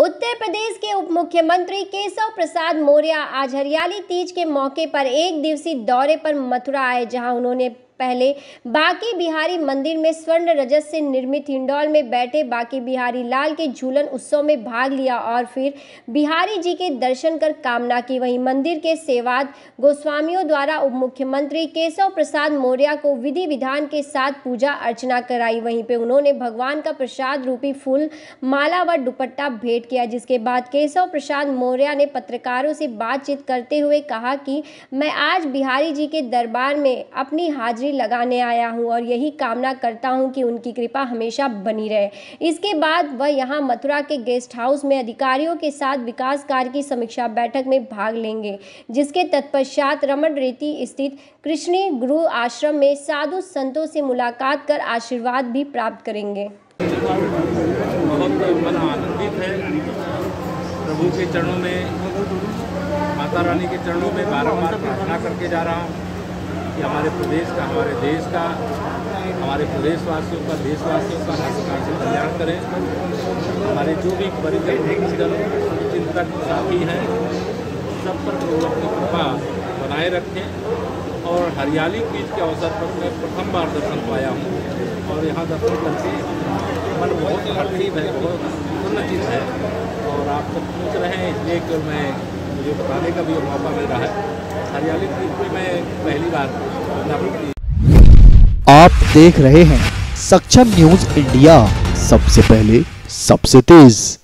उत्तर प्रदेश के उप मुख्यमंत्री केशव प्रसाद मौर्य आज हरियाली तीज के मौके पर एक दिवसीय दौरे पर मथुरा आए, जहां उन्होंने पहले बांके बिहारी मंदिर में स्वर्ण रजत से निर्मित हिंडोल में बैठे बांके बिहारी लाल के झूलन उत्सव में भाग लिया और फिर बिहारी जी के दर्शन कर कामना की। वहीं मंदिर के सेवाद गोस्वामियों द्वारा उप मुख्यमंत्री केशव प्रसाद मौर्य को विधि विधान के साथ पूजा अर्चना कराई। वहीं पे उन्होंने भगवान का प्रसाद रूपी फूल माला व दुपट्टा भेंट किया, जिसके बाद केशव प्रसाद मौर्य ने पत्रकारों से बातचीत करते हुए कहा कि मैं आज बिहारी जी के दरबार में अपनी हाजिरी लगाने आया हूं और यही कामना करता हूं कि उनकी कृपा हमेशा बनी रहे। इसके बाद वह यहां मथुरा के गेस्ट हाउस में अधिकारियों के साथ विकास कार्य की समीक्षा बैठक में भाग लेंगे, जिसके तत्पश्चात रमण रेती स्थित कृष्णी गुरु आश्रम में साधु संतों से मुलाकात कर आशीर्वाद भी प्राप्त करेंगे। बहुत मन आनंदित है। प्रभु के चरणों में, माता रानी के चरणों में बारंबार प्रार्थना करके जा रहा हूँ कि हमारे प्रदेश का, हमारे देश का, हमारे प्रदेशवासियों का, देशवासियों का हर प्रकार से कल्याण करें। हमारे जो भी परिजन चिंतक साथी हैं, सब पर प्रभु अपनी कृपा बनाए रखें। और हरियाली तीज के अवसर पर मैं प्रथम बार दर्शन पाया हूँ और यहाँ दर्शन करके मन बहुत हर्षित है, बहुत उन्नतित है। और आप सब पूछ रहे हैं इसलिए कि मुझे बताने का भी मौका मिल रहा है। हरियाली तीज पे मैं पहली बार। आप देख रहे हैं सक्षम न्यूज इंडिया, सबसे पहले सबसे तेज।